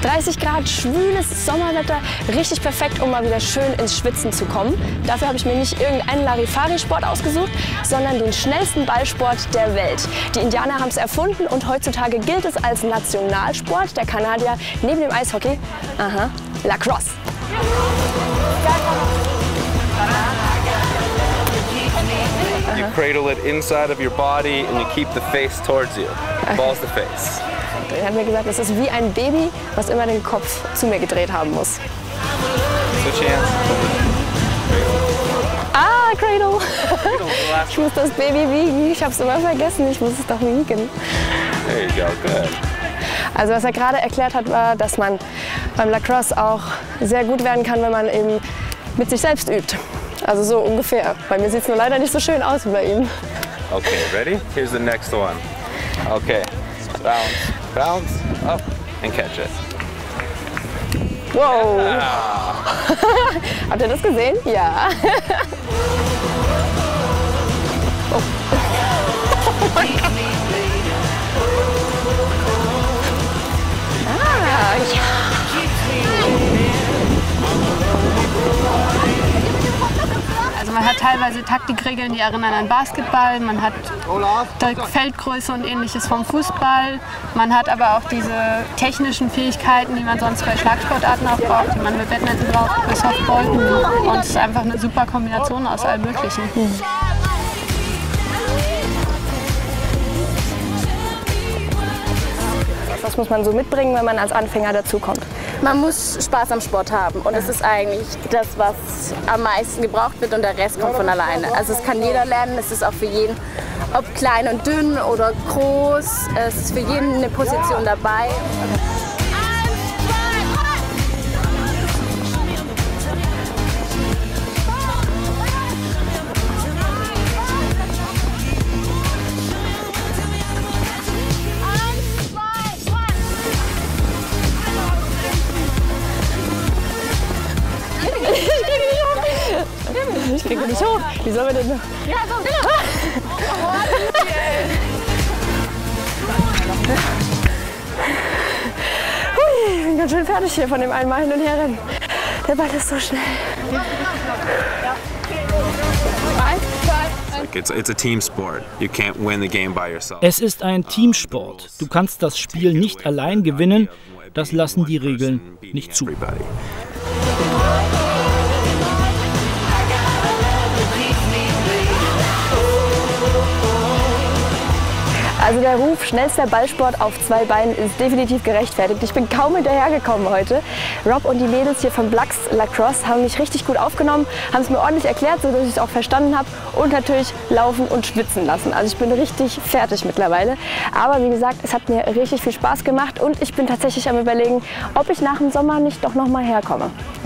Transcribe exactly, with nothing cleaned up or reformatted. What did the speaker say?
dreißig Grad, schwüles Sommerwetter, richtig perfekt, um mal wieder schön ins Schwitzen zu kommen. Dafür habe ich mir nicht irgendeinen Larifari-Sport ausgesucht, sondern den schnellsten Ballsport der Welt. Die Indianer haben es erfunden und heutzutage gilt es als Nationalsport der Kanadier neben dem Eishockey. Aha, Lacrosse. You cradle it inside of your body and you keep the face towards you. Ball's the face. Er hat mir gesagt, es ist wie ein Baby, was immer den Kopf zu mir gedreht haben muss. Switch hands. Ah, Cradle. Ich muss das Baby wiegen. Ich habe es immer vergessen. Ich muss es doch wiegen. There you go, good. Also was er gerade erklärt hat, war, dass man beim Lacrosse auch sehr gut werden kann, wenn man eben mit sich selbst übt. Also so ungefähr. Bei mir sieht es nur leider nicht so schön aus wie bei ihm. Okay, ready? Here's the next one. Okay, bounce, bounce, up and catch it. Wow! Yeah. Habt ihr das gesehen? Ja. Oh. Oh mein Gott. Ah, ja. Also man hat teilweise Taktikregeln, die erinnern an Basketball, man hat Feldgröße und ähnliches vom Fußball, man hat aber auch diese technischen Fähigkeiten, die man sonst bei Schlagsportarten auch braucht, die man bei Badminton braucht, bei Softball, und es ist einfach eine super Kombination aus allem Möglichen. Was muss man so mitbringen, wenn man als Anfänger dazukommt? Man muss Spaß am Sport haben und es ist eigentlich das, was am meisten gebraucht wird, und der Rest kommt von alleine. Also es kann jeder lernen, es ist auch für jeden, ob klein und dünn oder groß, es ist für jeden eine Position dabei. Ich kriege nicht hoch. Wie sollen wir denn noch? Ja, so. Hui, ich bin ganz schön fertig hier von dem einmal hin und her rennen. Der Ball ist so schnell. Es ist ein Teamsport. Du kannst das Spiel nicht allein gewinnen. Das lassen die Regeln nicht zu. Also der Ruf schnellster Ballsport auf zwei Beinen ist definitiv gerechtfertigt. Ich bin kaum hinterhergekommen heute. Rob und die Mädels hier von Blacks Lacrosse haben mich richtig gut aufgenommen, haben es mir ordentlich erklärt, sodass ich es auch verstanden habe, und natürlich laufen und schwitzen lassen. Also ich bin richtig fertig mittlerweile. Aber wie gesagt, es hat mir richtig viel Spaß gemacht und ich bin tatsächlich am Überlegen, ob ich nach dem Sommer nicht doch noch mal herkomme.